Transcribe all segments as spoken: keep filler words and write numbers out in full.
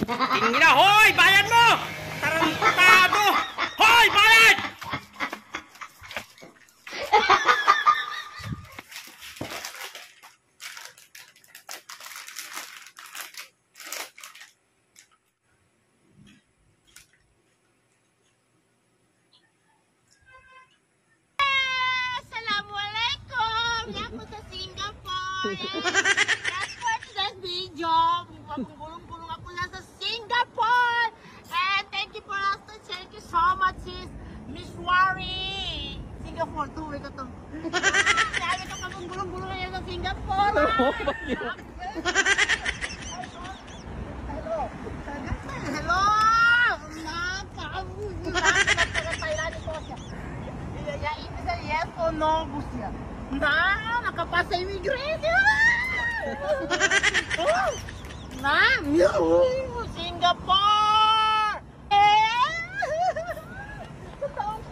Tingin na, hoy! Bayad mo! Tarantado! Hoy! Bayad! Assalamualaikum! Aku sa Singapore! That's for today's video. Gulong-gulong ako na sa Singapore! And thank you for us to thank you so much is Miss Wari! Singapore, tuwi ko to. Sabi ko kung gulong-gulong na sa Singapore! Hello! Hello! Napakabuti na sa Thailand ko siya. Ya, ini saya yes or no, bus ya. Nah, nakapasa immigration. Oh, nah, Singapore. Eh, thank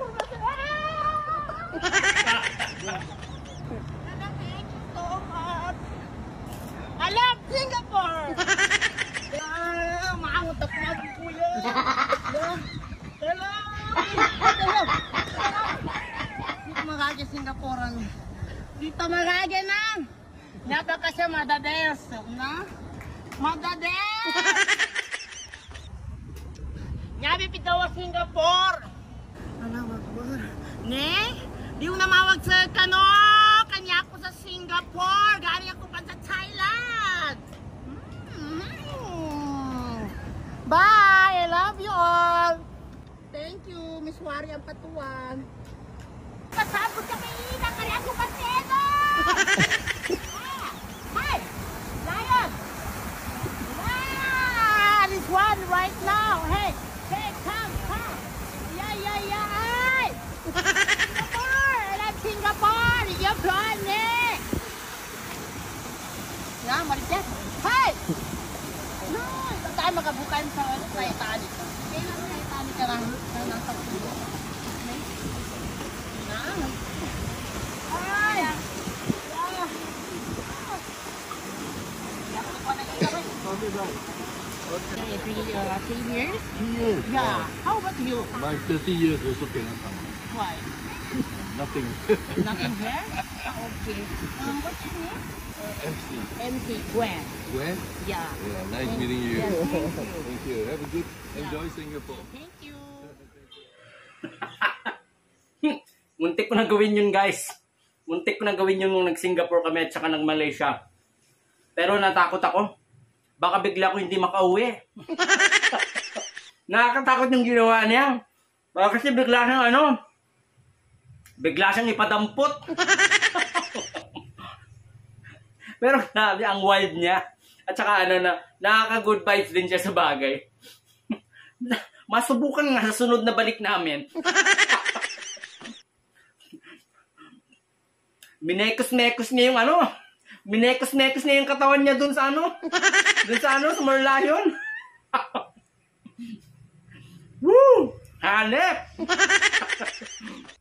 you so much. I love Singapore. Ah, maangutak na po yan. Hello. Hello. Magage Singaporean. Dito magage na. Napa kasi madades, na? Madades. Nyabi pitawa Singapore. Ano magbar? Ne? Di mo na mawag sa kano. Kanya ako sa Singapore. Galing ako pa sa Thailand. Mm-hmm. Bye. I love you all. Thank you, Miss Wari ang patuan. Pasabot ka kay Ina, kaya ako paseno! Hey! Lion! Ah! This one right now! Hey! Hey, come, come! Yeah, yeah, yeah! Hey! Singapore! I love Singapore! You're blind, eh! Yeah, marites! Hey! No! Saan makabukan sa Titanic? Kailan na Titanic ka lang ng pagpulo? Okay. Three, uh, three years? Three years? Yeah. Wow. How about you? My thirty years also cannot come. Why? Nothing. Nothing here? Okay. Um, what's your name? uh, M C. M C Gwen. Gwen? Yeah. Yeah, nice Thank- meeting you. Yeah, thank you. Thank you. Have a good, enjoy Singapore. Thank you. Muntik ko na gawin yun, guys. Muntik ko na gawin yun nung nag-Singapore kami at saka nag-Malaysia. Pero natakot ako. Baka bigla ko hindi makauwi. Nakakatakot yung ginawa niya. Baka kasi bigla siyang ano, bigla siyang ipadampot. Pero grabe, ang wild niya. At saka ano na, nakaka-good vibes din siya sa bagay. Masubukan nga sa sunod na balik namin. Minekos-mekos niya yung ano, minekos-mekos niya yung katawan niya dun sa ano, dun sa ano, sa Merlion. Woo! Hanep!